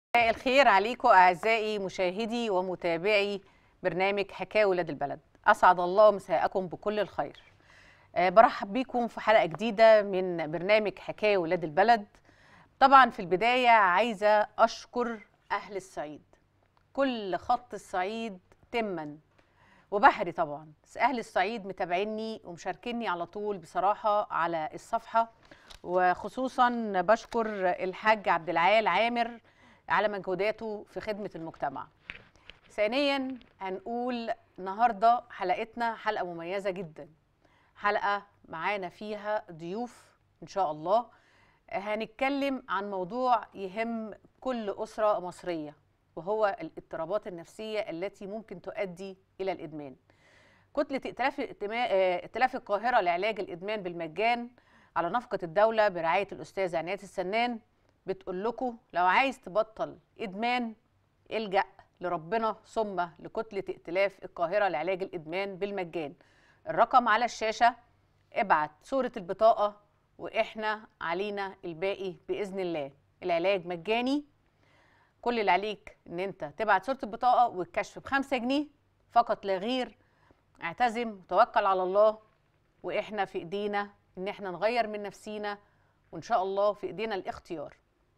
مساء الخير عليكم أعزائي مشاهدي ومتابعي برنامج حكاية ولاد البلد. أسعد الله مساءكم بكل الخير. برحب بكم في حلقة جديدة من برنامج حكاية ولاد البلد. طبعا في البداية عايزة أشكر أهل الصعيد، كل خط الصعيد تما وبحري طبعا. أهل الصعيد متابعيني ومشاركيني على طول بصراحة على الصفحة، وخصوصا بشكر الحاج عبد العال عامر على مجهوداته في خدمة المجتمع. ثانيا هنقول النهاردة حلقتنا حلقة مميزة جدا، حلقة معانا فيها ضيوف إن شاء الله. هنتكلم عن موضوع يهم كل أسرة مصرية، وهو الاضطرابات النفسية التي ممكن تؤدي إلى الإدمان. كتلة ائتلاف القاهرة لعلاج الإدمان بالمجان على نفقة الدولة برعاية الأستاذ عناية السنان بتقول لكم لو عايز تبطل إدمان الجأ لربنا ثم لكتلة ائتلاف القاهرة لعلاج الإدمان بالمجان. الرقم على الشاشة، ابعت صورة البطاقة وإحنا علينا الباقي بإذن الله. العلاج مجاني، كل اللي عليك إن أنت تبعت صورة البطاقة والكشف ب5 جنيه فقط لا غير. اعتزم وتوكل على الله، وإحنا في إيدينا إن إحنا نغير من نفسينا، وإن شاء الله في إيدينا الاختيار.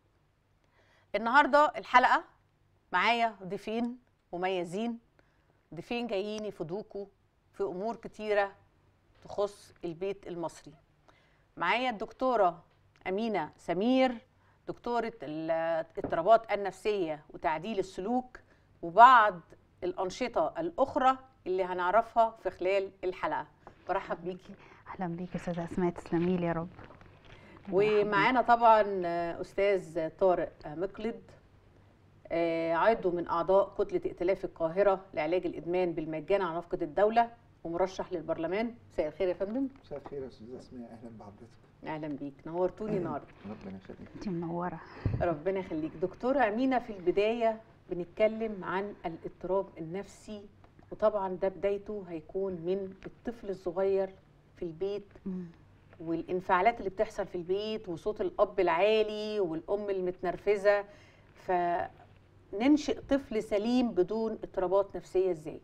النهاردة الحلقة معايا ضيفين مميزين، ضيفين جايين يفيدوكوا في أمور كتيرة تخص البيت المصري. معايا الدكتورة أمينة سمير، دكتورة الاضطرابات النفسية وتعديل السلوك وبعض الأنشطة الأخرى اللي هنعرفها في خلال الحلقة. برحب بيكي. اهلا بيكي استاذه اسماء، تسلمي لي يا رب. ومعانا طبعا أستاذ طارق مقلد، عضو من أعضاء كتلة ائتلاف القاهرة لعلاج الإدمان بالمجان على نفقة الدولة ومرشح للبرلمان. مساء الخير يا فندم. مساء الخير يا استاذه اسماء، اهلا بحضرتك. اهلا بيك، نورتوني النهارده. ربنا يخليك. انت منوره. ربنا يخليك. دكتوره امينه، في البدايه بنتكلم عن الاضطراب النفسي، وطبعا ده بدايته هيكون من الطفل الصغير في البيت والانفعالات اللي بتحصل في البيت وصوت الاب العالي والام المتنرفزه. فننشئ طفل سليم بدون اضطرابات نفسيه ازاي؟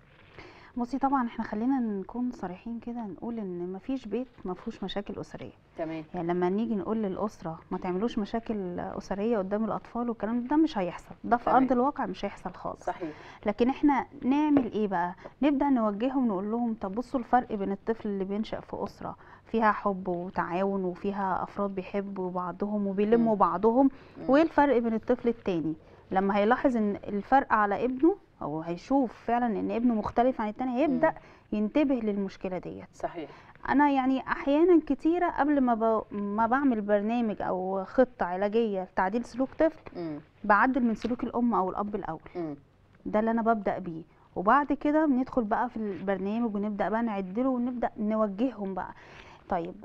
بصي، طبعا احنا خلينا نكون صريحين كده، نقول ان مفيش بيت ما فيهوش مشاكل اسريه. تمام. يعني لما نيجي نقول للاسره ما تعملوش مشاكل اسريه قدام الاطفال والكلام ده مش هيحصل، ده في ارض الواقع مش هيحصل خالص. صحيح. لكن احنا نعمل ايه بقى؟ نبدا نوجههم، نقول لهم طب بصوا الفرق بين الطفل اللي بينشأ في اسره فيها حب وتعاون وفيها افراد بيحبوا بعضهم وبيلموا بعضهم، وايه الفرق بين الطفل التاني. لما هيلاحظ ان الفرق على ابنه او هيشوف فعلا ان ابنه مختلف عن التاني، هيبدا ينتبه للمشكله ديت. صحيح. انا يعني احيانا كتيره قبل ما بعمل برنامج او خطه علاجيه لتعديل سلوك طفل، بعدل من سلوك الام او الاب الاول. ده اللي انا ببدا بيه، وبعد كده بندخل بقى في البرنامج ونبدا بقى نعدله ونبدا نوجههم بقى. طيب،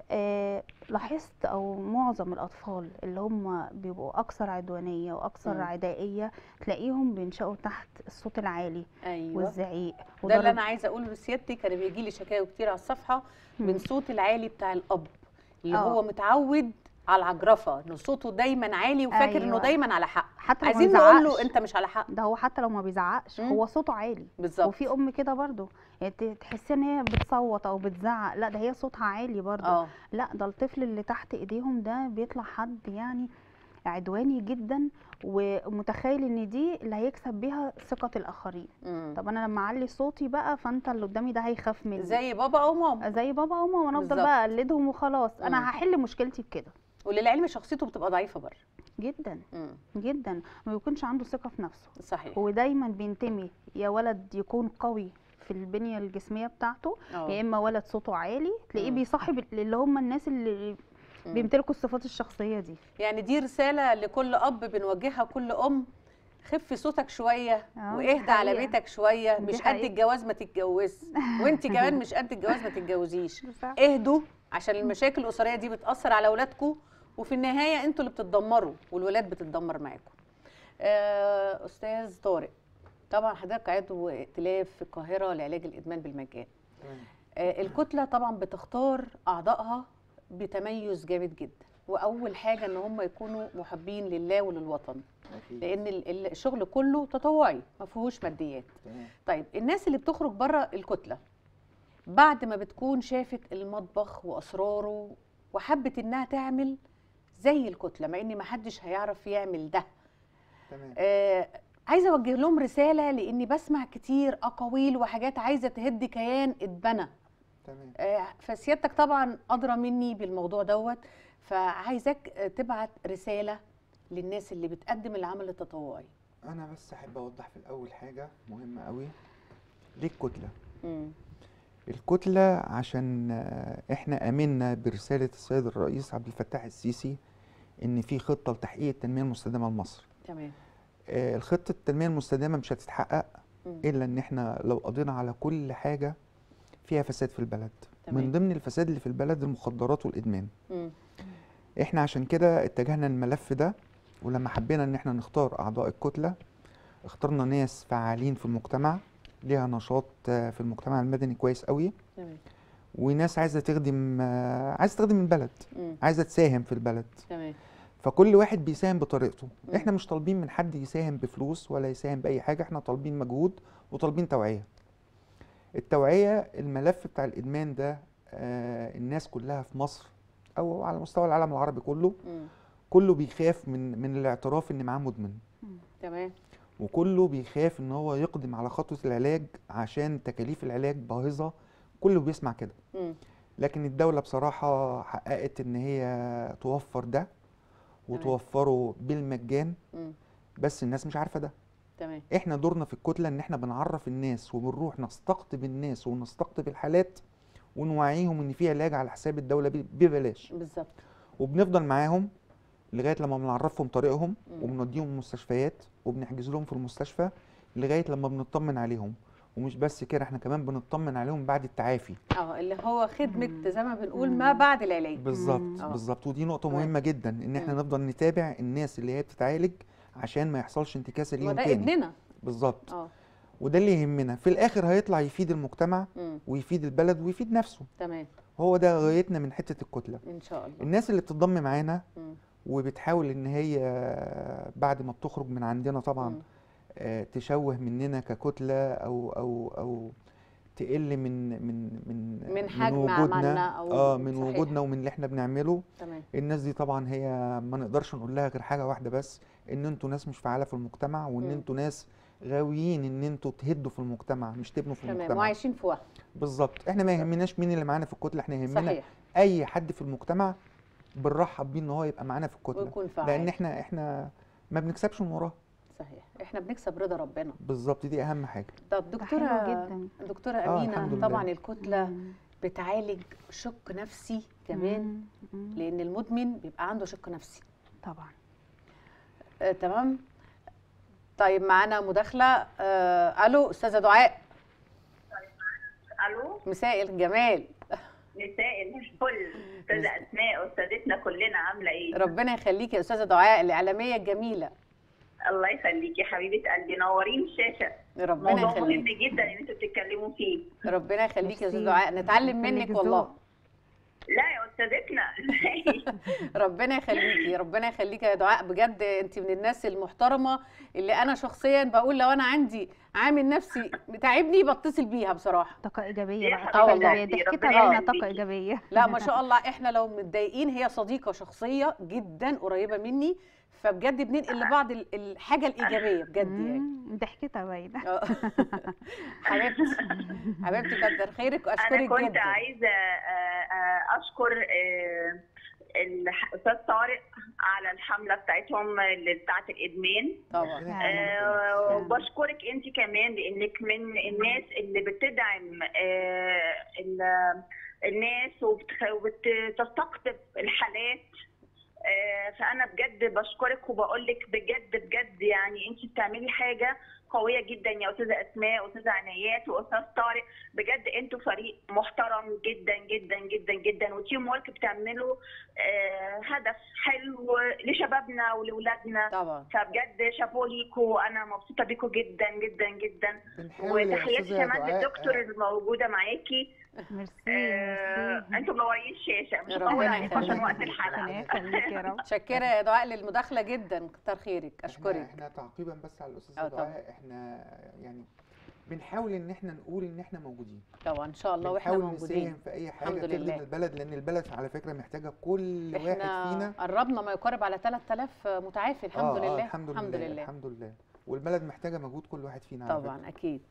لاحظت او معظم الاطفال اللي هم بيبقوا اكثر عدوانيه واكثر عدائيه تلاقيهم بينشأوا تحت الصوت العالي. أيوة. والزعيق. ده اللي انا عايزه اقوله لسيادتك. كان بيجي لي شكاوي كتير على الصفحه من صوت العالي بتاع الاب اللي هو متعود على العجرفه، انه صوته دايما عالي وفاكر أيوة. انه دايما على حق. حتى عايزين نقول له انت مش على حق. ده هو حتى لو ما بيزعقش هو صوته عالي بالظبط. وفي ام كده برضو، يعني تحسي ان هي بتصوت او بتزعق، لا ده هي صوتها عالي برضو. لا، ده الطفل اللي تحت ايديهم ده بيطلع حد يعني عدواني جدا، ومتخيل ان دي اللي هيكسب بيها ثقه الاخرين. طب انا لما اعلي صوتي بقى، فانت اللي قدامي ده هيخاف مني، زي بابا او ماما. زي بابا او ماما، انا افضل بقى اقلدهم وخلاص. انا هحل مشكلتي بكده. وللعلم شخصيته بتبقى ضعيفه بره جدا. جدا، ما بيكونش عنده ثقه في نفسه. صحيح. هو دايما بينتمي يا ولد يكون قوي في البنيه الجسميه بتاعته، يا اما ولد صوته عالي تلاقيه بيصاحب اللي هم الناس اللي بيمتلكوا الصفات الشخصيه دي. يعني دي رساله لكل اب بنوجهها، كل ام: خفي صوتك شويه واهدى على بيتك شويه. مش قد الجواز ما تتجوزش، وانت كمان مش قد الجواز ما تتجوزيش. اهدوا، عشان المشاكل الاسريه دي بتاثر على اولادكم، وفي النهايه انتوا اللي بتتدمروا والولاد بتتدمر معاكم. استاذ طارق، طبعا حضرتك عضو ائتلاف في القاهره لعلاج الادمان بالمجان. الكتله طبعا بتختار اعضائها بتميز جامد جدا، واول حاجه ان هم يكونوا محبين لله وللوطن. أكيد. لان الشغل كله تطوعي ما فيهوش ماديات. تمام. طيب الناس اللي بتخرج بره الكتله بعد ما بتكون شافت المطبخ واسراره وحبت انها تعمل زي الكتله، مع ان ما حدش هيعرف يعمل ده، تمام. عايزه اوجه لهم رساله، لاني بسمع كتير اقاويل وحاجات عايزه تهد كيان اتبنى. تمام. فسيادتك طبعا ادرى مني بالموضوع دوت، فعايزاك تبعت رساله للناس اللي بتقدم العمل التطوعي. انا بس احب اوضح في الاول حاجه مهمه قوي. ليه الكتله؟ الكتله عشان احنا امنا برساله السيد الرئيس عبد الفتاح السيسي ان في خطه لتحقيق التنميه المستدامه لمصر. تمام. الخطه التنميه المستدامه مش هتتحقق الا ان احنا لو قضينا على كل حاجه فيها فساد في البلد. تمام. من ضمن الفساد اللي في البلد المخدرات والادمان. احنا عشان كده اتجهنا للملف ده، ولما حبينا ان احنا نختار اعضاء الكتله اخترنا ناس فعالين في المجتمع، ليها نشاط في المجتمع المدني كويس قوي. تمام. وناس عايزه تخدم البلد، عايزه تساهم في البلد. تمام. فكل واحد بيساهم بطريقته. احنا مش طالبين من حد يساهم بفلوس ولا يساهم باي حاجه، احنا طالبين مجهود وطالبين توعيه. التوعيه، الملف بتاع الادمان ده الناس كلها في مصر او على مستوى العالم العربي كله كله بيخاف من الاعتراف ان معاه مدمن. تمام. وكله بيخاف ان هو يقدم على خطوه العلاج عشان تكاليف العلاج باهظه، كله بيسمع كده. لكن الدوله بصراحه حققت ان هي توفر ده وتوفره بالمجان، بس الناس مش عارفه ده. تمام. احنا دورنا في الكتله ان احنا بنعرف الناس وبنروح نستقطب الناس ونستقطب الحالات ونوعيهم ان في علاج على حساب الدوله ببلاش. بالظبط. وبنفضل معاهم لغايه لما بنعرفهم طريقهم وبنوديهم المستشفيات وبنحجز لهم في المستشفى لغايه لما بنطمن عليهم. ومش بس كده، احنا كمان بنطمن عليهم بعد التعافي. اللي هو خدمه زي ما بنقول ما بعد العلاج. بالظبط. بالظبط. ودي نقطه مهمه جدا، ان احنا نفضل نتابع الناس اللي هي بتتعالج عشان ما يحصلش انتكاسه ليهم تاني. وده ابننا. بالظبط. وده اللي يهمنا في الاخر، هيطلع يفيد المجتمع ويفيد البلد ويفيد نفسه. تمام. هو ده غايتنا من حته الكتله ان شاء الله. الناس اللي بتنضم معانا وبتحاول ان هي بعد ما بتخرج من عندنا طبعا تشوه مننا ككتله او تقل من حجم وجودنا او من وجودنا ومن اللي احنا بنعمله. تمام. الناس دي طبعا هي ما نقدرش نقول لها غير حاجه واحده بس، ان انتوا ناس مش فعاله في المجتمع، وان انتوا ناس غاويين ان انتوا تهدوا في المجتمع مش تبنوا في المجتمع. تمام. وعايشين في وهم. بالظبط. احنا ما يهمناش مين اللي معانا في الكتله، احنا يهمنا صحيح. اي حد في المجتمع بنرحب بيه ان هو يبقى معانا في الكتله، ويكون فعال. لان احنا ما بنكسبش من وراه. صحيح. احنا بنكسب رضا ربنا. بالظبط. دي اهم حاجه. طب دكتوره امينه، طبعا الكتله بتعالج شق نفسي كمان، لان المدمن بيبقى عنده شق نفسي طبعا. تمام. طيب معانا مداخله. الو استاذه دعاء. الو. مساء الجمال. مساء الفل. استاذه اسماء، استاذتنا كلنا، عامله ايه؟ ربنا يخليكي يا استاذه دعاء الاعلاميه الجميله. الله يخليكي حبيبه قلبي، نورين الشاشه. ربنا يخليكي. موضوع مهم جدا ان انتوا بتتكلموا فيه. ربنا يخليكي يا استاذه دعاء، نتعلم منك والله. لا يا استاذتنا. ربنا يخليكي، ربنا يخليكي يا دعاء، بجد انت من الناس المحترمه اللي انا شخصيا بقول لو انا عندي عامل نفسي تعبني بتصل بيها بصراحه. طاقه ايجابيه بقى. طاقه ايجابيه. ضحكتها باينه طاقه ايجابيه. لا ما شاء الله، احنا لو متضايقين هي صديقه شخصيه جدا قريبه مني، فبجد بننقل لبعض الحاجه الايجابيه بجد يعني. ضحكتها باينه. حبيبتي حبيبتي كتر خيرك واشكرك جدا. انا كنت عايزه اشكر الاستاذ طارق على الحمله بتاعتهم اللي بتاعت الادمان طبعا. وبشكرك انت كمان لانك من الناس اللي بتدعم الناس وبتستقطب الحالات. فانا بجد بشكرك وبقول لك بجد يعني انت بتعملي حاجه قويه جدا يا استاذه اسماء واستاذه عنايات واستاذ طارق. بجد انتوا فريق محترم جدا جدا جدا جدا وتيم ورك، بتعملوا هدف حلو لشبابنا ولولادنا طبعا. فبجد شابو ليكوا، انا مبسوطه بيكوا جدا جدا جدا. وتحياتي كمان للدكتور الموجوده معاكي ميرسي. انتوا منورين الشاشه، مش ربنا هطول عليكم عشان يخليك. وقت الحلقه. ربنا يخليك يا رب. متشكره يا دعاء للمداخله جدا، كتر خيرك، اشكرك. احنا تعقيبا بس على الاستاذه طبعا. دعاء، احنا يعني بنحاول ان احنا نقول ان احنا موجودين طبعا ان شاء الله واحنا بنحاول موجودين. نساهم في اي حاجه الحمد تخدم لله. البلد، لان البلد على فكره محتاجه كل واحد احنا فينا. قربنا ما يقارب على 3000 متعافي الحمد لله. الحمد لله الحمد لله، والبلد محتاجه مجهود كل واحد فينا على طبعا فكرة. اكيد.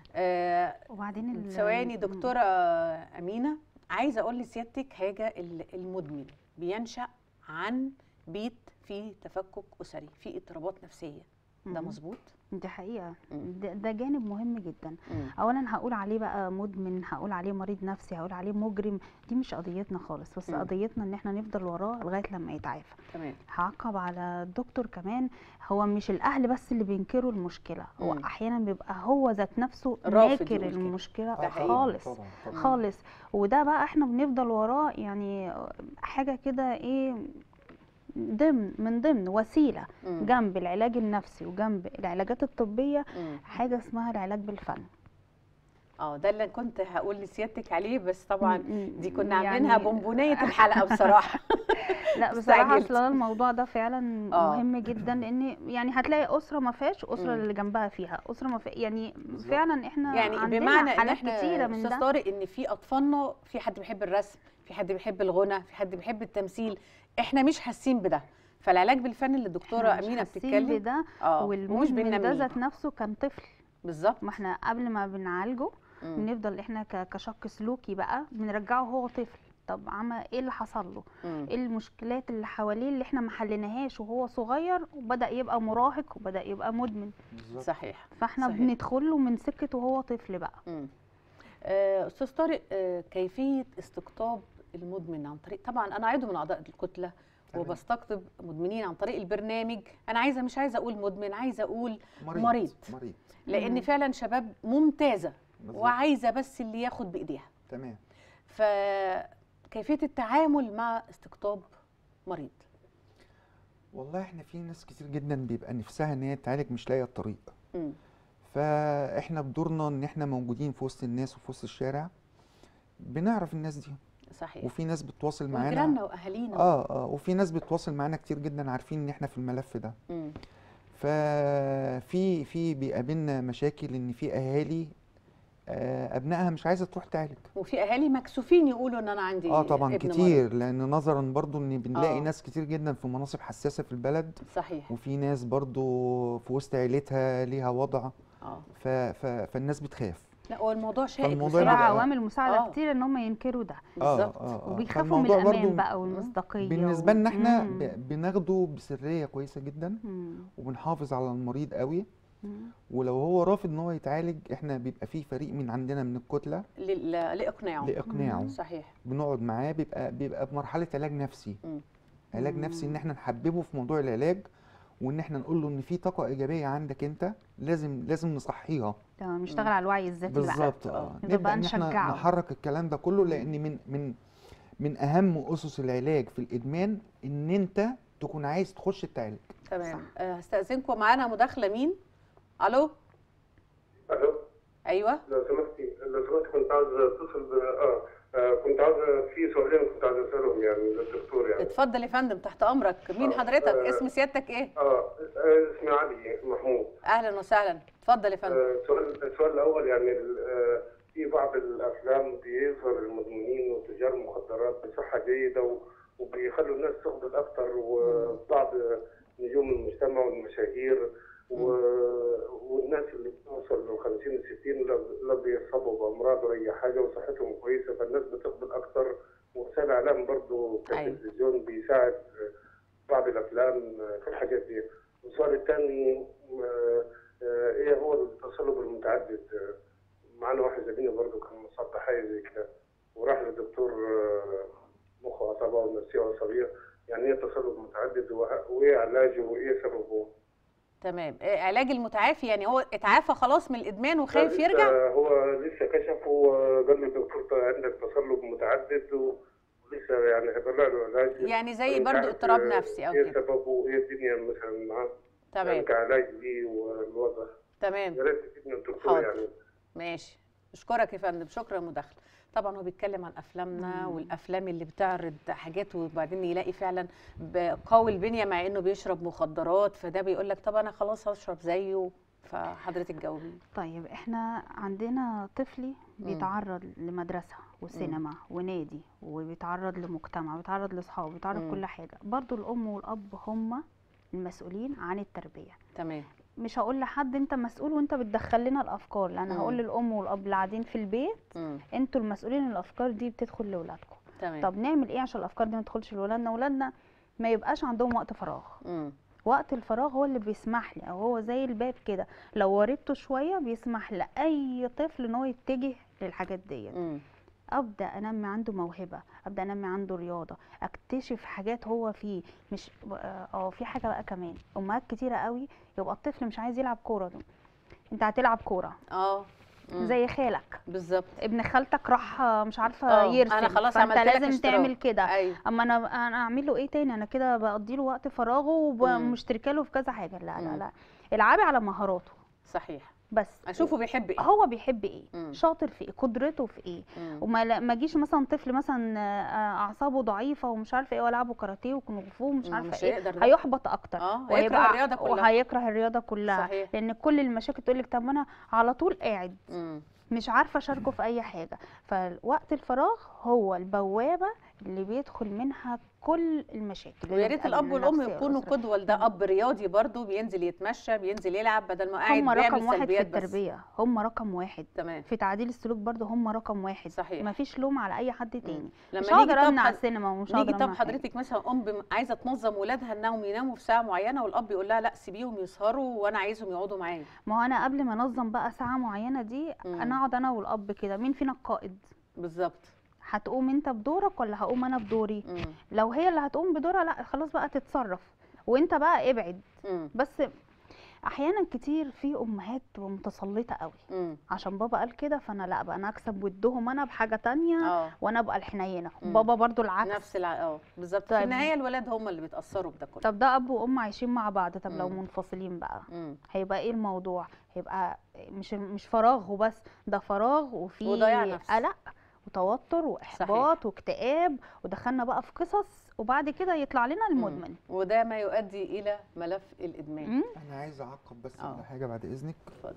وبعدين ثواني دكتوره امينه، عايزه اقول لسيادتك حاجه. المدمن بينشأ عن بيت فيه تفكك اسري، فيه اضطرابات نفسيه، ده مظبوط؟ دي حقيقة. ده جانب مهم جدا. اولا هقول عليه بقى مدمن، هقول عليه مريض نفسي، هقول عليه مجرم، دي مش قضيتنا خالص، بس قضيتنا ان احنا نفضل وراه لغاية لما يتعافى. تمام. هعقب على الدكتور كمان، هو مش الاهل بس اللي بينكروا المشكلة، هو احيانا بيبقى هو ذات نفسه ناكر المشكلة خالص. طبعا. خالص. وده بقى احنا بنفضل وراه، يعني حاجة كده ايه، من ضمن وسيله جنب العلاج النفسي وجنب العلاجات الطبيه، حاجه اسمها العلاج بالفن. ده اللي كنت هقول لسيادتك عليه، بس طبعا دي كنا عاملينها بونبونيه الحلقه بصراحه. لا بصراحه اصل الموضوع ده فعلا مهم جدا، لان يعني هتلاقي اسره ما فيهاش، اسره اللي جنبها فيها، اسره ما فيها، يعني فعلا احنا يعني عندنا بمعنى حالات إن كتيره من استاذ طارق ان في اطفالنا، في حد بيحب الرسم، في حد بيحب الغنى، في حد بيحب التمثيل، احنا مش حاسين بده. فالعلاج بالفن اللي الدكتوره امينه بتتكلم بده، والمدمن ده ذات نفسه كان طفل بالظبط. ما احنا قبل ما بنعالجه بنفضل احنا كشق سلوكي بقى بنرجعه هو طفل. طب عمل ايه اللي حصل له؟ ايه المشكلات اللي حواليه اللي احنا ما حليناهاش وهو صغير، وبدا يبقى مراهق وبدا يبقى مدمن. صحيح. فاحنا بندخل له من سكه وهو طفل بقى. استاذ طارق، كيفيه استقطاب المدمن عن طريق، طبعا انا عضو من اعضاء الكتله وبستقطب مدمنين عن طريق البرنامج. انا مش عايزه اقول مدمن، عايزه اقول مريض. لان فعلا شباب ممتازه وعايزه بس اللي ياخد بايديها. تمام. فكيفيه التعامل مع استقطاب مريض؟ والله احنا في ناس كتير جدا بيبقى نفسها ان هي تعالج مش لاقيه الطريق. فاحنا بدورنا ان احنا موجودين في وسط الناس وفي وسط الشارع، بنعرف الناس دي. صحيح. وفي ناس بتتواصل معانا، وجيراننا واهالينا. وفي ناس بتتواصل معانا كتير جدا عارفين ان احنا في الملف ده. ففي بيقابلنا مشاكل ان في اهالي ابنائها مش عايزه تروح تعالج، وفي اهالي مكسوفين يقولوا ان انا عندي طبعا ابن كتير مرض. لان نظرا برضو ان بنلاقي ناس كتير جدا في مناصب حساسه في البلد. صحيح. وفي ناس برضو في وسط عيلتها ليها وضع. فالناس بتخاف. لا هو الموضوع شائك بصراحه. عوامل مساعده كتير ان هم ينكروا ده. بالظبط. وبيخافوا من الامان بقى والمصداقيه. بالنسبه لنا احنا بناخده بسريه كويسه جدا، وبنحافظ على المريض قوي. ولو هو رافض ان هو يتعالج، احنا بيبقى فيه فريق من عندنا من الكتله لاقناعه. صحيح. بنقعد معاه، بيبقى بمرحله علاج نفسي. علاج نفسي ان احنا نحببه في موضوع العلاج، وان احنا نقول له ان في طاقه ايجابيه عندك انت لازم نصحيها. تمام. نشتغل على الوعي الذاتي بالظبط. نبدا ان احنا نحرك الكلام ده كله، لان من اهم اسس العلاج في الادمان ان انت تكون عايز تخش تعالج. تمام. هستأذنكم، معانا مداخله. مين؟ الو. ايوه. لو سمحتي كنت عاوز اتصل كنت عاوز في سؤالين كنت عاوز اسالهم يعني للدكتور يعني. اتفضل يا فندم، تحت امرك. مين حضرتك؟ اسم سيادتك ايه؟ اسمي علي محمود. اهلا وسهلا، اتفضل يا فندم. السؤال الاول يعني في بعض الافلام بيظهر المدمنين وتجار المخدرات بصحه جيده وبيخلوا الناس تقبل اكثر، وبعض نجوم المجتمع والمشاهير والناس اللي بتوصل ل 50 و 60 لا بيصابوا بامراض ولا اي حاجه وصحتهم كويسه، فالناس بتقبل اكثر. ووسائل الاعلام برضه كالتلفزيون بيساعد بعض الافلام في الحاجات دي. والسؤال الثاني ايه هو التصلب المتعدد؟ معنا واحد زميلنا برضه كان مصاب بحاجه زي كده وراح للدكتور مخ واعصاب ونفسيه وعصبيه. يعني ايه التصلب المتعدد وايه علاجه وايه سببه؟ تمام. علاج المتعافي يعني هو اتعافى خلاص من الادمان وخايف يرجع؟ هو لسه كشف وقال له الدكتور عندك تصلب متعدد ولسه يعني هيطلع له علاج، يعني زي برضه اضطراب نفسي او كده. ايه سببه وايه الدنيا مثلا معاه؟ تمام. يعني كعلاج ليه والوضع. تمام. يا ريت تفيدنا الدكتور يعني. ماشي. اشكرك يا فندم، شكرا مداخله. طبعا هو بيتكلم عن افلامنا والافلام اللي بتعرض حاجات وبعدين يلاقي فعلا قوي البنيه مع انه بيشرب مخدرات، فده بيقول لك طب انا خلاص هشرب زيه. فحضرتك جاوبي. طيب احنا عندنا طفلي بيتعرض لمدرسه وسينما ونادي، وبيتعرض لمجتمع، بيتعرض لاصحابه، بيتعرض كل حاجه. برضو الام والاب هم المسؤولين عن التربيه. تمام. مش هقول لحد انت مسؤول وانت بتدخل لنا الافكار، لان هقول للام والاب اللي قاعدين في البيت انتوا المسؤولين، الافكار دي بتدخل لاولادكم. طب نعمل ايه عشان الافكار دي ما تدخلش لاولادنا؟ اولادنا ما يبقاش عندهم وقت فراغ. وقت الفراغ هو اللي بيسمح لي، او هو زي الباب كده، لو وردته شويه بيسمح لاي طفل ان هو يتجه للحاجات ديت. ابدا انمي عنده موهبه، ابدا انمي عنده رياضه، اكتشف حاجات هو فيه. مش في حاجه بقى كمان، امهات كتيره قوي يبقى الطفل مش عايز يلعب كوره، انت هتلعب كوره زي خالك بالظبط، ابن خالتك راح مش عارفه يرسم، انا خلاص فانت عملت لك لازم اشتراك. تعمل كده. أيوة. اما انا اعمل له ايه تاني؟ انا كده بقضي له وقت فراغه ومشتركه له في كذا حاجه. لا لا لا، العبي على مهاراته. صحيح. بس اشوفه بيحب ايه، هو بيحب ايه، شاطر في ايه، قدرته في ايه. وما اجيش مثلا طفل مثلا اعصابه ضعيفه ومش عارفه ايه، والعبه كاراتيه وكونغ فو ومش عارفه ايه، هيحبط اكتر وهيكره الرياضه كلها. وهيكره الرياضه كلها. صحيح. لان كل المشاكل تقول لك طب انا على طول قاعد مش عارفه اشاركه في اي حاجه. فوقت الفراغ هو البوابه اللي بيدخل منها كل المشاكل. ويا ريت الاب والام يكونوا قدوه لده. اب رياضي برضو بينزل يتمشى، بينزل يلعب، بدل ما قاعد بيعمل سلبيات. هم رقم واحد في التربيه، هم رقم واحد. تمام. في تعديل السلوك برضو هم رقم واحد. صحيح. مفيش لوم على اي حد تاني. لما مش هقدر امنع السينما ومش هقدر نيجي. طب حضرتك مثلا عايزه تنظم ولادها انهم يناموا في ساعه معينه، والاب يقول لها لا سيبيهم يسهروا وانا عايزهم يقعدوا معايا. ما هو انا قبل ما انظم بقى ساعه معينه دي انا اقعد انا والاب كده، مين فينا القائد؟ بالظبط. هتقوم انت بدورك ولا هقوم انا بدوري؟ لو هي اللي هتقوم بدورها لا خلاص بقى تتصرف وانت بقى ابعد. بس احيانا كتير في امهات متسلطه قوي عشان بابا قال كده، فانا لا بقى انا اكسب ودهم انا بحاجه تانية وانا ابقى الحنينه. بابا برضو العكس، نفس بالظبط. في النهايه الولاد هم اللي بيتاثروا بده كله. طب ده اب وام عايشين مع بعض، طب لو منفصلين بقى هيبقى ايه الموضوع؟ هيبقى مش فراغ وبس، ده فراغ وفي قلق وتوتر واحباط. صحيح. واكتئاب، ودخلنا بقى في قصص وبعد كده يطلع لنا المدمن. وده ما يؤدي الى ملف الادمان. انا عايز اعقب بس على حاجه بعد اذنك.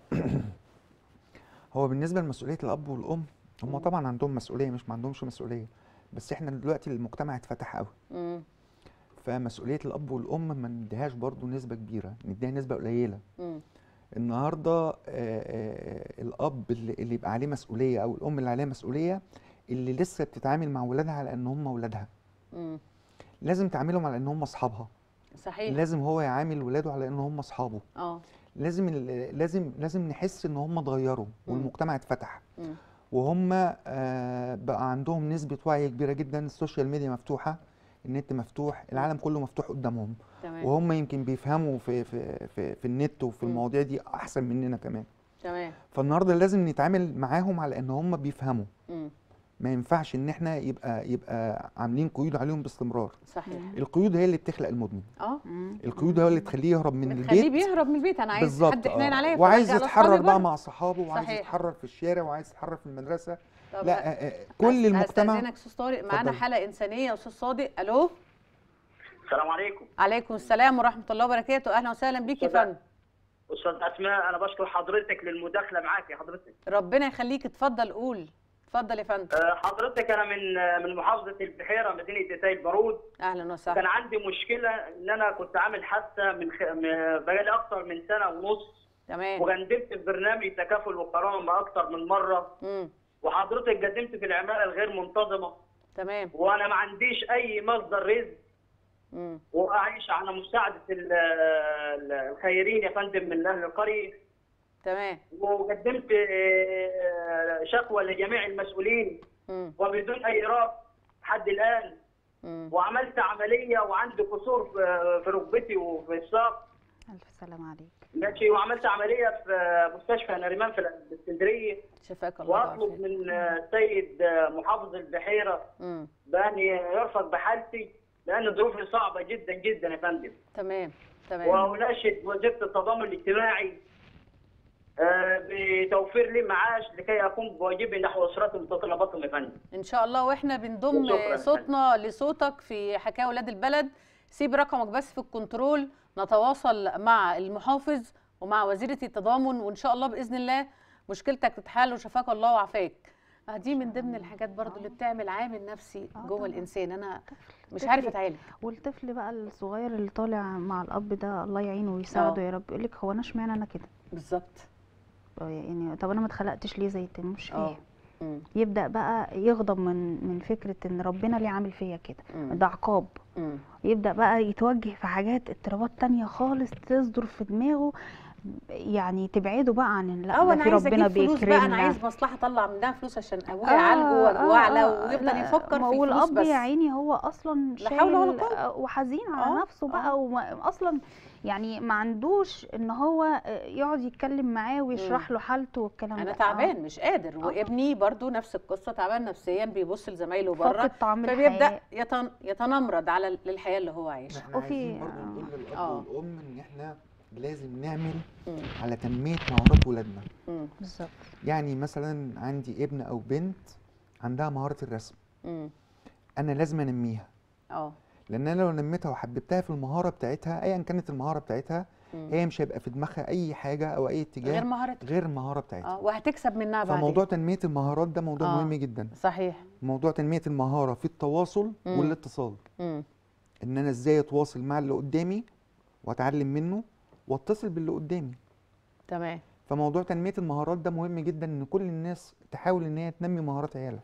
هو بالنسبه لمسؤوليه الاب والام، هم طبعا عندهم مسؤوليه، مش ما عندهمش مسؤوليه، بس احنا دلوقتي المجتمع اتفتح قوي. فمسؤوليه الاب والام ما نديهاش برضو نسبه كبيره، نديها نسبه قليله. النهارده الاب اللي يبقى عليه مسؤوليه او الام اللي عليها مسؤوليه، اللي لسه بتتعامل مع ولادها على ان هم ولادها. لازم تعاملهم على ان هم اصحابها. صحيح. لازم هو يعامل ولاده على ان هم اصحابه. لازم نحس ان هم اتغيروا والمجتمع اتفتح. وهم بقى عندهم نسبه وعي كبيره جدا، السوشيال ميديا مفتوحه، النت مفتوح، العالم كله مفتوح قدامهم. تمام. وهم يمكن بيفهموا في النت وفي المواضيع دي احسن مننا كمان. تمام. فالنهارده لازم نتعامل معاهم على ان هم بيفهموا. ما ينفعش ان احنا يبقى عاملين قيود عليهم باستمرار. صحيح. القيود هي اللي بتخلق المدمن. القيود هي اللي تخليه يهرب من البيت. بتخليه بيهرب من البيت. انا عايز حد حنين عليا، وعايز يتحرر بقى مع صحابه، وعايز يتحرر في الشارع، وعايز يتحرر في المدرسه. لا كل المجتمع. استاذنك استاذ طارق، معانا حاله انسانيه. استاذ صادق، الو. السلام عليكم. عليكم السلام ورحمه الله وبركاته. اهلا وسهلا بيك يا فندم. استاذ اسماء، انا بشكر حضرتك للمداخله معاك يا حضرتك. ربنا يخليك، اتفضل قول. اتفضل يا فندم. حضرتك انا من محافظه البحيره، مدينه اتاي البارود. اهلا وسهلا. كان عندي مشكله ان انا كنت عامل حادثه بقالي اكتر من سنه ونص. تمام. وقدمت في برنامج تكافل وكرامه اكتر من مره. وحضرتك قدمت في العماله الغير منتظمه. تمام. وانا ما عنديش اي مصدر رزق. واعيش على مساعده الخيرين يا فندم من اهل القريه. تمام. وقدمت شكوى لجميع المسؤولين وبدون اي رد لحد الان. وعملت عمليه وعندي قصور في ركبتي وفي الساق. الف سلامه عليك. ماشي. وعملت عمليه في مستشفى نريمان في الاسكندريه. شفاك الله. واطلب من السيد محافظ البحيره بان يرفق بحالتي، لان ظروفي صعبه جدا جدا يا فندم. تمام. واناشد وزيره التضامن الاجتماعي بتوفير لي معاش لكي اقوم بواجبي نحو اسرتي ومتطلباتهم يا فندم. ان شاء الله، واحنا بنضم صوتنا لصوتك في حكايه ولاد البلد. سيب رقمك بس في الكنترول، نتواصل مع المحافظ ومع وزيره التضامن، وان شاء الله باذن الله مشكلتك تتحل وشفاك الله وعافاك. دي من ضمن الحاجات برضو اللي بتعمل عامل نفسي جوه الانسان، انا مش عارفه اتعالج. والطفل بقى الصغير اللي طالع مع الاب ده الله يعينه ويساعده يا رب، يقول لك هو انا اشمعنى انا كده بالظبط، يعني طب انا ما اتخلقتش ليه زي التاني؟ مش فاهم. يبدا بقى يغضب من فكره ان ربنا ليه عامل فيا كده، ده عقاب. يبدا بقى يتوجه في حاجات اضطرابات تانية خالص تصدر في دماغه، يعني تبعده بقى عن لا ده في ربنا بيكرمنا. انا عايز مصلحه اطلع منها فلوس عشان ابويا اعالجه واعلى، ويفضل يفكر في الفلوس بس. والاب يا عيني هو اصلا شايل وحزين على نفسه بقى، واصلا يعني ما عندوش ان هو يقعد يتكلم معاه ويشرح له حالته والكلام ده. انا تعبان مش قادر، وابني برضو نفس القصه، تعبان نفسيا، بيبص لزمايله بره فبيبدا يتنمرض على الحياه اللي هو عايشها. احنا عايزين برضو نقول للاب والام ان احنا لازم نعمل على تنميه مهارات ولادنا. بالظبط. يعني مثلا عندي ابن او بنت عندها مهاره الرسم، انا لازم انميها. لان انا لو نميتها وحببتها في المهاره بتاعتها ايا كانت المهاره بتاعتها، هي مش هيبقى في دماغها اي حاجه او اي اتجاه غير المهاره بتاعتها، وهتكسب منها بعدين. فموضوع تنميه المهارات ده موضوع مهم جدا. صحيح. موضوع تنميه المهاره في التواصل والاتصال، ان انا ازاي اتواصل مع اللي قدامي واتعلم منه واتصل باللي قدامي. تمام. فموضوع تنميه المهارات ده مهم جدا، ان كل الناس تحاول ان هي تنمي مهارات عيالها.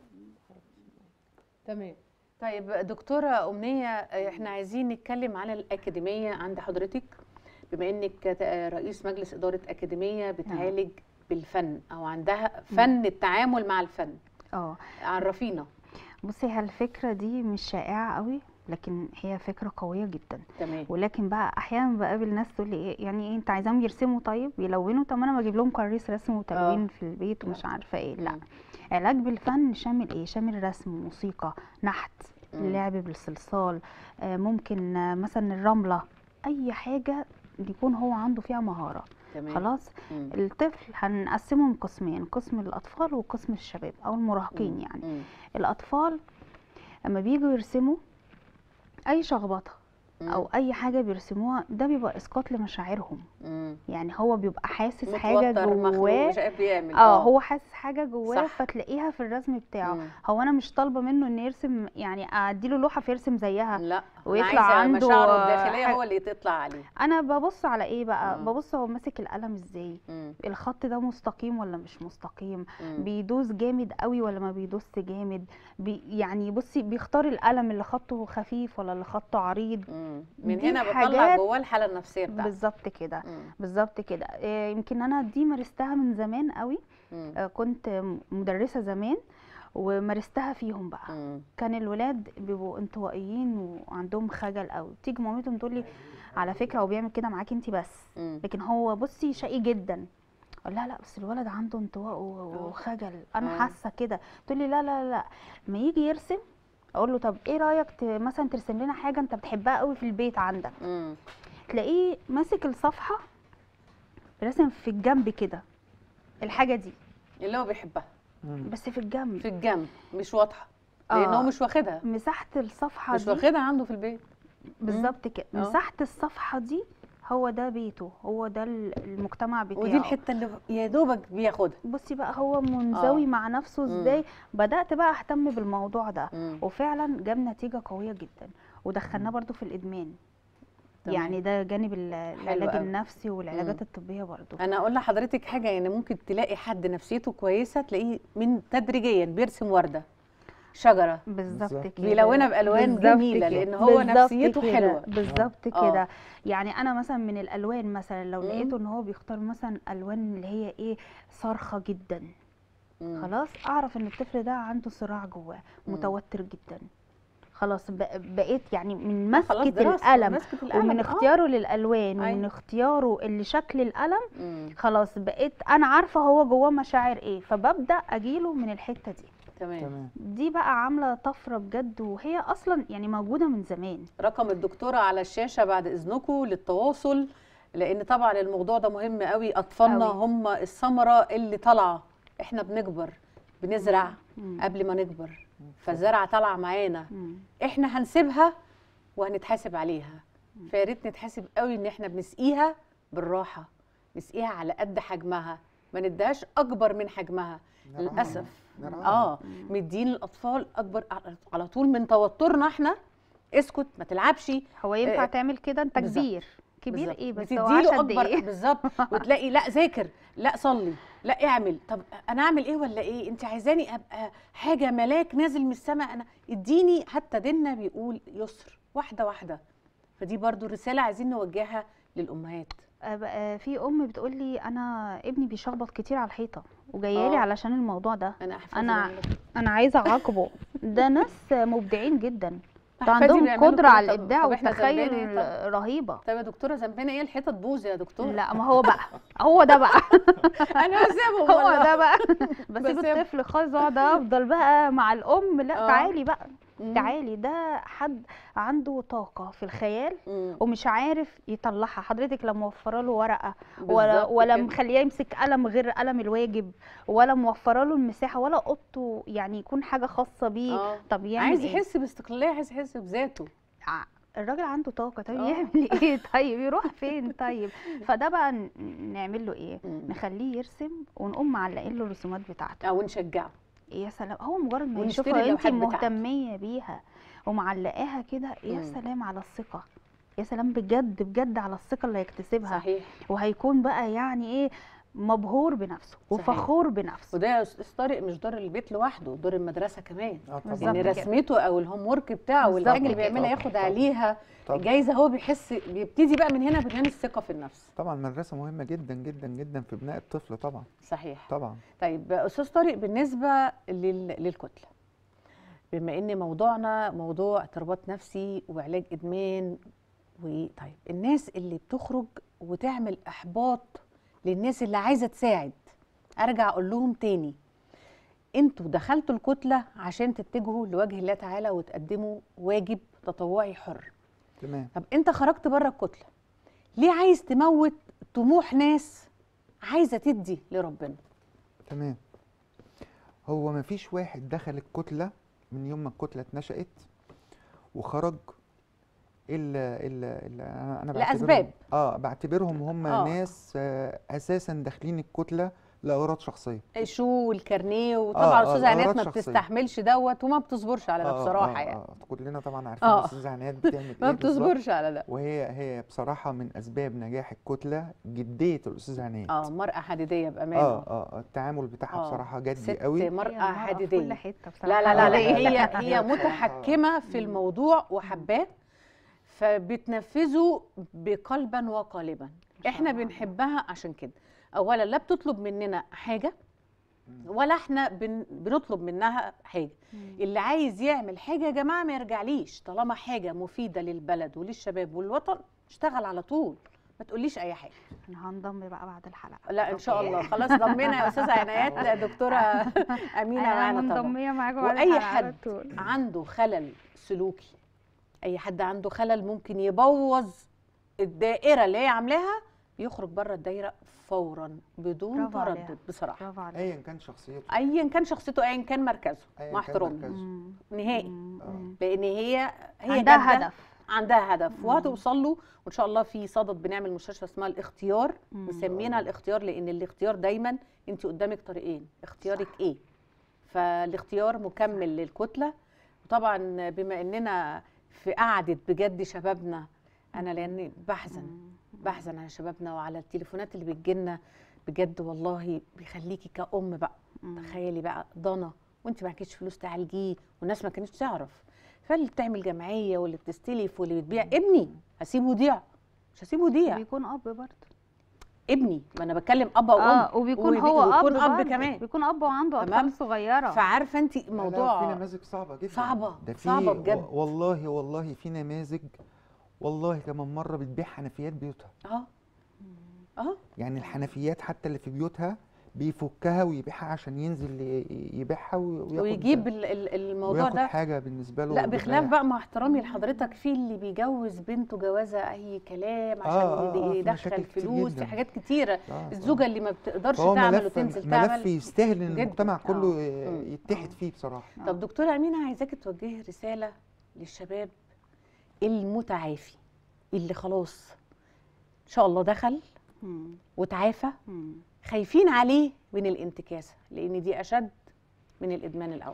تمام. طيب دكتوره امنيه، احنا عايزين نتكلم على الاكاديميه عند حضرتك، بما انك رئيس مجلس اداره اكاديميه بتعالج بالفن او عندها فن التعامل مع الفن. عرفينا. بصي، الفكره دي مش شائعه قوي، لكن هي فكره قويه جدا. تمام. ولكن بقى احيانا بقابل ناس تقول لي ايه يعني ايه انت عايزاهم يرسموا طيب يلونوا؟ طب انا بجيب لهم كراسي رسم وتلوين في البيت ومش عارفه ايه. لا، علاج بالفن شامل ايه؟ شامل رسم، موسيقى، نحت، اللعب بالصلصال، ممكن مثلا الرمله، اي حاجه يكون هو عنده فيها مهاره. تمام. خلاص. الطفل هنقسمهم قسمين، قسم الاطفال وقسم الشباب او المراهقين. يعني الاطفال لما بييجوا يرسموا اي شخبطه او اي حاجه بيرسموها، ده بيبقى اسقاط لمشاعرهم. يعني هو بيبقى حاسس حاجه جواه، هو حاسس حاجه جواه، فتلاقيها في الرسم بتاعه. هو انا مش طالبه منه ان يرسم، يعني اديله لوحه فيرسم زيها، لا، ويطلع عنده مشاعره الداخليه هو اللي تطلع عليه. انا ببص على ايه بقى؟ ببص هو ماسك القلم ازاي، الخط ده مستقيم ولا مش مستقيم، بيدوس جامد قوي ولا ما بيدوس جامد، يعني بصي بيختار القلم اللي خطه خفيف ولا اللي خطه عريض. من هنا بطلع جواه الحاله النفسيه بتاعته. بالظبط كده، بالظبط كده. يمكن انا دي مارستها من زمان قوي. كنت مدرسه زمان ومارستها فيهم بقى. كان الولاد بيبقوا انطوائيين وعندهم خجل قوي، تيجي مامتهم تقول لي على فكره هو بيعمل كده معاكي انت بس، لكن هو بصي شقي جدا. اقول لها لا بس الولد عنده انطواء وخجل، انا حاسه كده. تقول لي لا لا لا، ما يجي يرسم اقول له طب ايه رايك مثلا ترسم لنا حاجه انت بتحبها قوي في البيت عندك. تلاقيه ماسك الصفحه رسم في الجنب كده الحاجه دي اللي هو بيحبها، بس في الجنب، في الجنب مش واضحه، لانه مش واخدها مساحه الصفحه مش واخدها عنده في البيت. بالظبط كده. مساحه الصفحه دي هو ده بيته، هو ده المجتمع بتاعه، ودي الحته اللي يا دوبك بياخدها. بصي بقى هو منزوي مع نفسه ازاي. بدات بقى اهتم بالموضوع ده، وفعلا جاب نتيجه قويه جدا، ودخلناه برضو في الادمان. يعني ده جانب العلاج النفسي والعلاجات الطبيه برضو. انا اقول لحضرتك حاجه، يعني ممكن تلاقي حد نفسيته كويسه تلاقيه من تدريجيا بيرسم ورده، شجره، بالظبط كده، بيلونها بالوان جميله لان هو نفسيته حلوه. بالظبط كده. يعني انا مثلا من الالوان مثلا لو لقيته ان هو بيختار مثلا الوان اللي هي ايه صارخه جدا، خلاص اعرف ان الطفل ده عنده صراع جواه، متوتر جدا. خلاص بقيت يعني من مسكه القلم ومن اختياره للالوان ومن اختياره لشكل القلم، خلاص بقيت انا عارفه هو جواه مشاعر ايه، فببدا اجيله من الحته دي. تمام. دي بقى عامله طفره بجد، وهي اصلا يعني موجوده من زمان. رقم الدكتوره على الشاشه بعد اذنكم للتواصل لان طبعا الموضوع ده مهم قوي. اطفالنا هم الثمره اللي طالعه، احنا بنكبر بنزرع قبل ما نكبر، فالزرعه طالعه معانا، احنا هنسيبها وهنتحاسب عليها. فيا ريت نتحاسب قوي ان احنا بنسقيها بالراحه، نسقيها على قد حجمها، ما نديهاش اكبر من حجمها. للاسف مدين الاطفال اكبر على طول من توترنا احنا. اسكت ما تلعبش. هو ينفع تعمل كده؟ انت كبير بالزبط. ايه بس بتديله اكبر بالظبط. وتلاقي لا ذاكر، لا صلي، لا اعمل. طب انا اعمل ايه ولا ايه؟ انت عايزاني ابقى حاجه ملاك نازل من السماء؟ انا اديني. حتى ديننا بيقول يسر، واحده واحده. فدي برضو رساله عايزين نوجهها للامهات. في ام بتقول لي انا ابني بيشخبط كتير على الحيطه وجايالي علشان الموضوع ده. انا عايزه اعاقبه. ده ناس مبدعين جدا، عندهم قدره على الابداع والتخيل رهيبه. طب يا دكتوره ذنبنا ايه الحيطه تبوظ يا دكتوره؟ لا ما هو بقى هو ده بقى انا هسيبه هو ده بقى. بسيب الطفل خالص، اقعد افضل بقى مع الام. لا تعالي بقى، تعالي. ده حد عنده طاقه في الخيال ومش عارف يطلعها. حضرتك لا موفره له ورقه ولا مخليه يمسك قلم غير قلم الواجب، ولا موفره له المساحه، ولا اوضته يعني يكون حاجه خاصه بيه. طب يعمل عايز إيه؟ يحس باستقلاليه، عايز يحس بذاته. الراجل عنده طاقه. طيب يعمل ايه؟ طيب يروح فين؟ طيب فده بقى نعمل له ايه؟ نخليه يرسم ونقوم معلقين له الرسومات بتاعته او نشجعه. يا سلام. هو مجرد ما يشوفها انت مهتميه بيها ومعلقاها كده، يا سلام على الثقه، يا سلام بجد بجد على الثقه اللي هيكتسبها. صحيح. وهيكون بقى يعني ايه، مبهور بنفسه وفخور بنفسه. وده يا استاذ طارق مش دور البيت لوحده، دور المدرسه كمان. يعني رسمته او الهوم ورك بتاعه والحاجه اللي بيعملها ياخد عليها جايزه، هو بيبتدي بقى من هنا بنيان الثقه في النفس. طبعا المدرسه مهمه جدا جدا جدا في بناء الطفل طبعا. صحيح طبعا. طيب استاذ طارق، بالنسبه للكتله، بما ان موضوعنا موضوع ارتباط نفسي وعلاج ادمان، وطيب الناس اللي بتخرج وتعمل احباط للناس اللي عايزه تساعد، ارجع اقول لهم تاني، انتوا دخلتوا الكتله عشان تتجهوا لوجه الله تعالى وتقدموا واجب تطوعي حر. تمام. طب انت خرجت بره الكتله، ليه عايز تموت طموح ناس عايزه تدي لربنا؟ تمام. هو ما فيش واحد دخل الكتله من يوم ما الكتله اتنشأت وخرج الا انا لاسباب. بعتبرهم هم ناس اساسا داخلين الكتله لاغراض شخصيه. شو الكارنيه، وطبعا الاستاذه عناد ما بتستحملش دوت وما بتصبرش على ده بصراحه. يعني كلنا طبعا عارفين الاستاذه عناد بتعمل ايه. ما بتصبرش على ده. وهي بصراحه من اسباب نجاح الكتله جديه الاستاذه عناد. مرأة حديديه بامانه. التعامل بتاعها بصراحه جدي قوي. مرأة حديديه. كل حته لا لا لا, لا. هي متحكمه في الموضوع وحباه، فبتنفذه بقلبا وقالبا. احنا بنحبها عشان كده. اولا لا بتطلب مننا حاجه ولا احنا بنطلب منها حاجه. اللي عايز يعمل حاجه يا جماعه ما يرجعليش، طالما حاجه مفيده للبلد وللشباب والوطن اشتغل على طول، ما تقوليش اي حاجه. انا هنضم بقى بعد الحلقه. لا ان شاء الله. خلاص ضمينا يا استاذه عنايات. دكتوره امينه معانا طبعا. منضميه معاكم. واي حد عنده خلل سلوكي، اي حد عنده خلل ممكن يبوظ الدائره اللي هي عاملاها، يخرج بره الدايره فورا بدون تردد بصراحه. ايا كان شخصيته، ايا كان مركزه، مع احترامي نهائي. لان هي عندها هدف وهتوصل له. وان شاء الله في صدد بنعمل مستشفى اسمها الاختيار، مسمينها الاختيار لان الاختيار دايما انت قدامك طريقين، اختيارك ايه؟ فالاختيار مكمل للكتله. وطبعا بما اننا في قعده بجد شبابنا، انا لاني بحزن على شبابنا وعلى التليفونات اللي بتجيلنا بجد. والله بيخليكي كأم بقى تخيلي بقى ضنا وانت معكيش فلوس تعالجيه والناس ما كانتش تعرف، فاللي بتعمل جمعيه واللي بتستلف واللي بتبيع. ابني هسيبه يضيع؟ مش هسيبه يضيع. بيكون اب برضه ابني، ما انا بتكلم اب وام. وبيكون هو اب كمان، بيكون اب وعنده اطفال صغيره. فعارفه انت موضوع في نماذج صعبه جدا، صعبه بجد. والله في نماذج والله كمان مره بتبيع حنفيات بيوتها. يعني الحنفيات حتى اللي في بيوتها بيفكها ويبيعها عشان ينزل يبيعها ويجيب الموضوع وياخد ده حاجه بالنسبه له. لا بخلاف بقى، مع احترامي لحضرتك، في اللي بيجوز بنته جوازه اي كلام عشان يدخل فلوس، في حاجات كتيره. الزوجه اللي ما بتقدرش تعمل وتنزل تعمل، ملف يستاهل ان المجتمع كله يتحد فيه بصراحه. طب دكتوره امينه، عايزاكي توجهي رساله للشباب المتعافي اللي خلاص ان شاء الله دخل وتعافى، خايفين عليه من الانتكاسه لان دي اشد من الادمان الاول.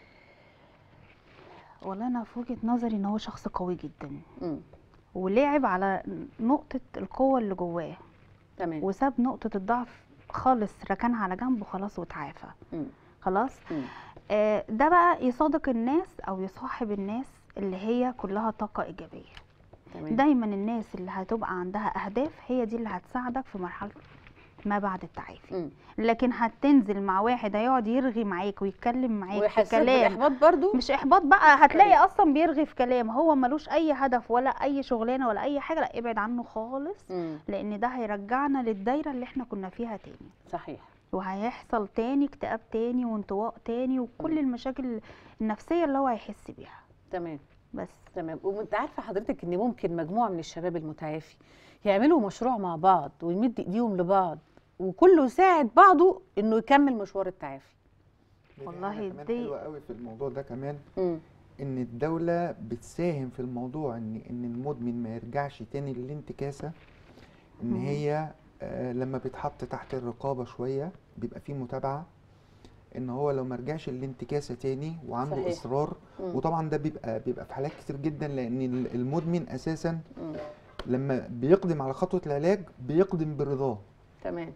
والله انا في وجهه نظري ان هو شخص قوي جدا، ولعب على نقطه القوه اللي جواه، تمام، وساب نقطه الضعف خالص، ركنها على جنب وخلاص وتعافى خلاص. ده بقى يصادق الناس او يصاحب الناس اللي هي كلها طاقه ايجابيه. تمام. دايما الناس اللي هتبقى عندها اهداف هي دي اللي هتساعدك في مرحله ما بعد التعافي. لكن هتنزل مع واحد هيقعد يرغي معاك ويتكلم معاك في كلام، احباط برضو، مش احباط بقى، هتلاقي اصلا بيرغي في كلام هو ملوش اي هدف ولا اي شغلانه ولا اي حاجه، لا ابعد عنه خالص. لان ده هيرجعنا للدايره اللي احنا كنا فيها تاني. صحيح. وهيحصل تاني اكتئاب تاني وانطواء تاني وكل المشاكل النفسيه اللي هو هيحس بيها. تمام بس تمام. وانت عارفه حضرتك ان ممكن مجموعه من الشباب المتعافي يعملوا مشروع مع بعض ويمد ايديهم لبعض وكله يساعد بعضه انه يكمل مشوار التعافي. والله دي حلوه قوي في الموضوع ده كمان. ان الدوله بتساهم في الموضوع ان المدمن ما يرجعش تاني للانتكاسه. ان هي لما بيتحط تحت الرقابه شويه بيبقى فيه متابعه، ان هو لو ما رجعش للانتكاسه تاني وعنده صحيح. اصرار. وطبعا ده بيبقى في حالات كتير جدا، لان المدمن اساسا لما بيقدم على خطوه العلاج بيقدم برضاه. تمام.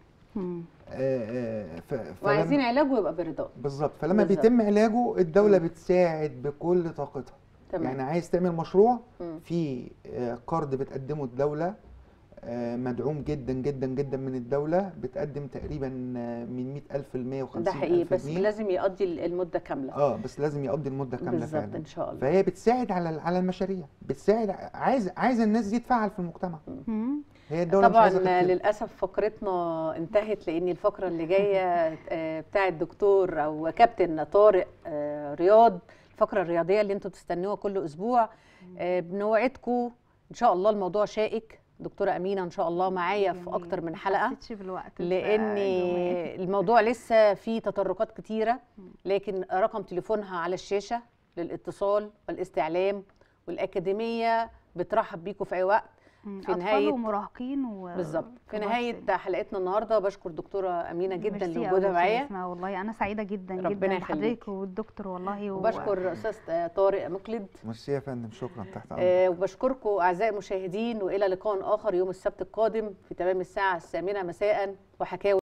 وعايزين علاجه يبقى برضاه. بالظبط. فلما بيتم علاجه الدوله بتساعد بكل طاقتها. تمام. يعني عايز تعمل مشروع، في قرض بتقدمه الدوله مدعوم جدا جدا جدا من الدولة، بتقدم تقريبا من 100,000 ل 150,000 ده حقيقي، بس لازم يقضي المدة كاملة. بس لازم يقضي المدة كاملة بالظبط ان شاء الله. فهي بتساعد على المشاريع، بتساعد، عايزة الناس دي تفعل في المجتمع. هي الدولة طبعا للأسف فقرتنا انتهت، لأن الفقرة اللي جاية بتاع الدكتور أو كابتن طارق رياض، الفقرة الرياضية اللي انتوا بتستنوها كل أسبوع. بنوعدكم إن شاء الله الموضوع شائك. دكتورة أمينة إن شاء الله معايا في أكتر من حلقة، لأن الموضوع لسه فيه تطرقات كتيرة، لكن رقم تليفونها على الشاشة للاتصال والاستعلام، والأكاديمية بترحب بيكم في أي وقت. في نهاية ومراهقين بالظبط. في نهاية حلقتنا النهارده بشكر دكتورة أمينة جدا لوجودها معايا. والله أنا سعيدة جدا جدا بحضرتك والدكتور والله. وبشكر أستاذ طارق مقلد. ميرسي يا فندم، شكرا. تحت أمرك. وبشكركم أعزائي المشاهدين، وإلى لقاء آخر يوم السبت القادم في تمام الساعة 8 مساء وحكاوي